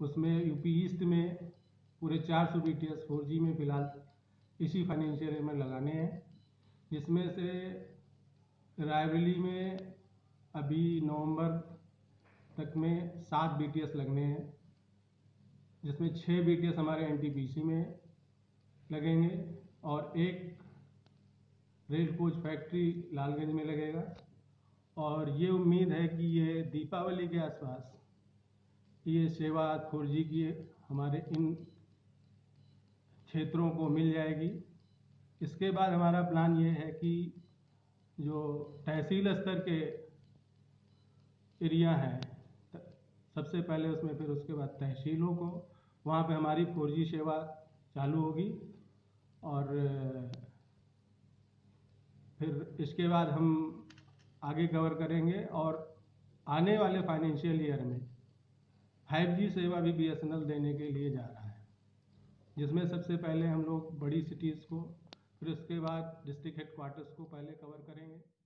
उसमें UP east में पूरे 400 BTS 4G में फ़िलहाल इसी फाइनेंशियल ईयर में लगाने हैं, जिसमें से रायबरेली में अभी नवंबर तक में 7 BTS लगने हैं, जिसमें 6 BTS हमारे NTPC में लगेंगे और एक रेल कोच फैक्ट्री लालगंज में लगेगा। और ये उम्मीद है कि ये दीपावली के आसपास ये सेवा 4G की हमारे इन क्षेत्रों को मिल जाएगी। इसके बाद हमारा प्लान ये है कि जो तहसील स्तर के एरिया हैं, सबसे पहले उसमें, फिर उसके बाद तहसीलों को, वहाँ पे हमारी 4G सेवा चालू होगी। और फिर इसके बाद हम आगे कवर करेंगे और आने वाले फाइनेंशियल ईयर में 5G सेवा भी BSNL देने के लिए जा रहा है, जिसमें सबसे पहले हम लोग बड़ी सिटीज़ को, फिर उसके बाद डिस्ट्रिक्ट हेडक्वार्टर्स को पहले कवर करेंगे।